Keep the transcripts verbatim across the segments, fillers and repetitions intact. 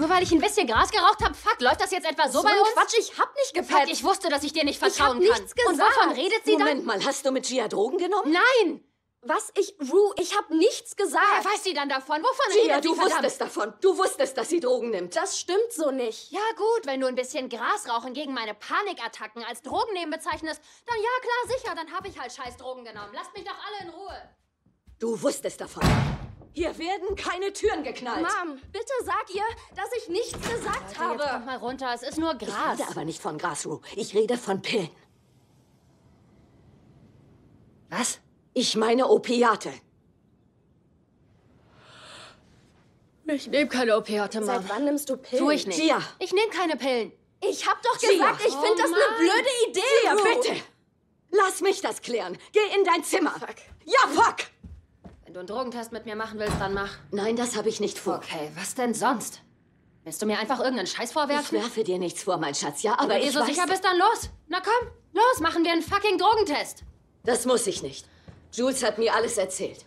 Nur weil ich ein bisschen Gras geraucht habe, fuck, läuft das jetzt etwa so, So bei ein uns? Quatsch, ich hab nicht Fuck, gepennt. ich wusste, dass ich dir nicht Ich vertrauen hab kann. nichts Und gesagt. wovon redet sie Moment dann? mal, hast du mit Gia Drogen genommen? Nein! Was? Ich, Rue, ich hab nichts gesagt. Wer weiß sie dann davon? Wovon Gia, redet sie, du verdammt? wusstest davon. Du wusstest, dass sie Drogen nimmt. Das stimmt so nicht. Ja gut, wenn du ein bisschen Gras rauchen gegen meine Panikattacken als Drogen nehmen bezeichnest, dann ja, klar, sicher, dann habe ich halt scheiß Drogen genommen. Lasst mich doch alle in Ruhe. Du wusstest davon. Hier werden keine Türen geknallt. Mom, bitte sag ihr, dass ich nichts gesagt Jetzt habe. kommt mal runter, es ist nur Ich Gras. rede aber nicht von Gras, Rue. Ich rede von Pillen. Was? Ich meine Opiate. Ich nehme keine Opiate, Mom. Seit wann nimmst du Pillen? Tu ich nicht. Gia. Ich nehme keine Pillen. Ich hab doch Gia. gesagt, ich Oh, finde das Mann. eine blöde Idee, Gia, Rue. bitte. Lass mich das klären. Geh in dein Zimmer. Fuck. Ja, fuck. Wenn du einen Drogentest mit mir machen willst, dann mach. Nein, das habe ich nicht vor. Okay, was denn sonst? Willst du mir einfach irgendeinen Scheiß Ich vorwerfen? werfe dir nichts vor, mein Schatz, ja? Aber Wenn ich du so weiß, sicher bist, dann los. Na komm, los, machen wir einen fucking Drogentest. das muss ich nicht. Jules hat mir alles erzählt.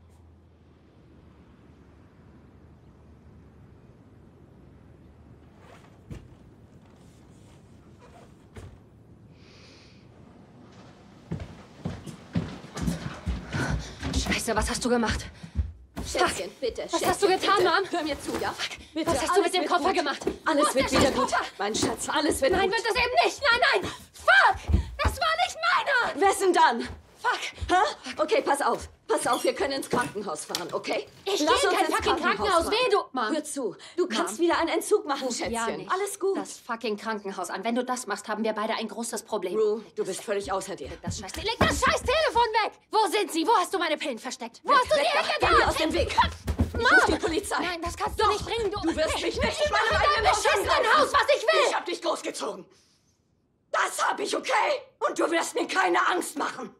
Scheiße, was hast du gemacht? Schätzchen, bitte. Was hast du getan, bitte. Mom? Hör mir zu, ja? Bitte, Was hast du alles mit dem wird Koffer gut. gemacht? Wo Alles ist wird der wieder scheiß gut. Koffer? Mein Schatz, alles wird Nein, gut. wird das eben nicht. Nein, nein. Fuck, das war nicht meiner. Wessen dann? Fuck. Hä? Okay, pass auf. Pass auf, wir können ins Krankenhaus fahren, okay? Ich Lass gehe in uns kein ins fucking Krankenhaus. fahren. Weh, du... Mom. Hör zu. Du kannst Mom. wieder einen Entzug machen, Ja, Schätzchen. nicht. Alles gut. Das fucking Krankenhaus an. Wenn du das machst, haben wir beide ein großes Problem. Rue, du bist völlig außer dir. Das scheiß, leg das scheiß Telefon weg! Wo sind sie? Wo hast du meine Pillen versteckt? Wo hast du Weg die da. Geh hingetan? mir aus dem Weg. Ich ruf die Polizei. Nein, das kannst du nicht bringen, du... Du wirst mich nicht Ich in mache meinem in deinem eigenen Haus beschissenen angreifen. Haus, was ich will! Ich hab dich großgezogen. Das hab ich, okay? Und du wirst mir keine Angst machen.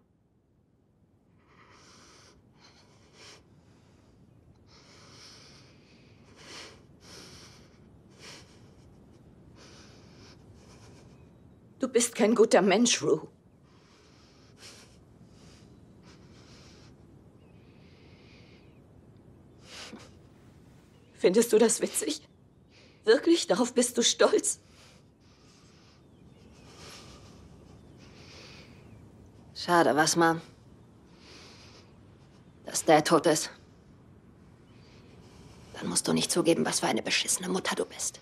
Du bist kein guter Mensch, Rue. Findest du das witzig? Wirklich? Darauf bist du stolz? Schade, was, Mom? Dass Dad tot ist. Dann musst du nicht zugeben, was für eine beschissene Mutter du bist.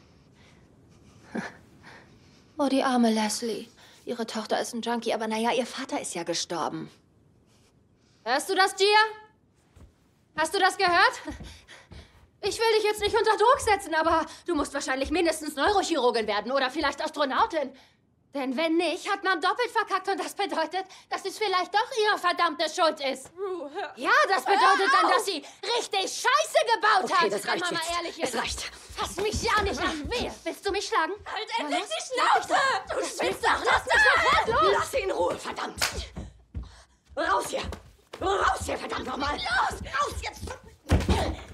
Oh, die arme Leslie. Ihre Tochter ist ein Junkie, aber naja, ihr Vater ist ja gestorben. Hörst du das, Gia? Hast du das gehört? Ich will dich jetzt nicht unter Druck setzen, aber du musst wahrscheinlich mindestens Neurochirurgin werden oder vielleicht Astronautin. Denn wenn nicht, hat Mom doppelt verkackt und das bedeutet, dass es vielleicht doch ihre verdammte Schuld ist. Ja, das bedeutet dann, dass sie richtig Scheiße gebaut Okay, hat. das reicht wenn man jetzt. mal ehrlich ist. Es reicht. Fass mich ja nicht an. Wehe, willst du mich schlagen? Halt Na endlich los, die leg dich Schnauze! doch. Du spinnst doch. Lass mich sofort los. Lass ihn in Ruhe, verdammt! Raus hier! Raus hier, verdammt nochmal! Los, raus jetzt!